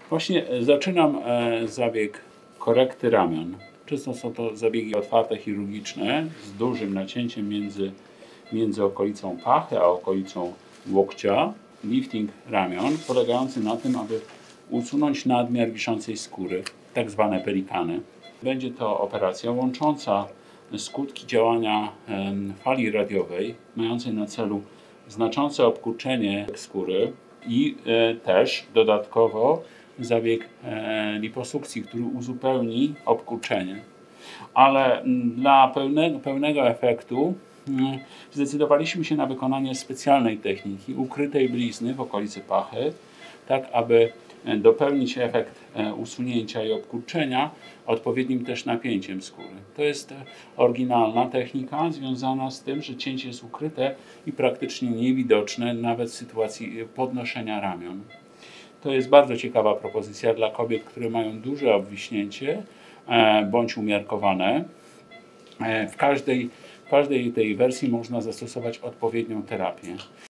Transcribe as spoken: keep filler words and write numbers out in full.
Właśnie zaczynam zabieg korekty ramion. Często są to zabiegi otwarte chirurgiczne z dużym nacięciem między, między okolicą pachy a okolicą łokcia. Lifting ramion polegający na tym, aby usunąć nadmiar wiszącej skóry, tak zwane pelikany. Będzie to operacja łącząca skutki działania fali radiowej, mającej na celu znaczące obkurczenie skóry i też dodatkowo zabieg liposukcji, który uzupełni obkurczenie. Ale dla pełnego, pełnego efektu zdecydowaliśmy się na wykonanie specjalnej techniki ukrytej blizny w okolicy pachy, tak aby dopełnić efekt usunięcia i obkurczenia odpowiednim też napięciem skóry. To jest oryginalna technika związana z tym, że cięcie jest ukryte i praktycznie niewidoczne nawet w sytuacji podnoszenia ramion. To jest bardzo ciekawa propozycja dla kobiet, które mają duże obwiśnięcie bądź umiarkowane. W każdej, w każdej tej wersji można zastosować odpowiednią terapię.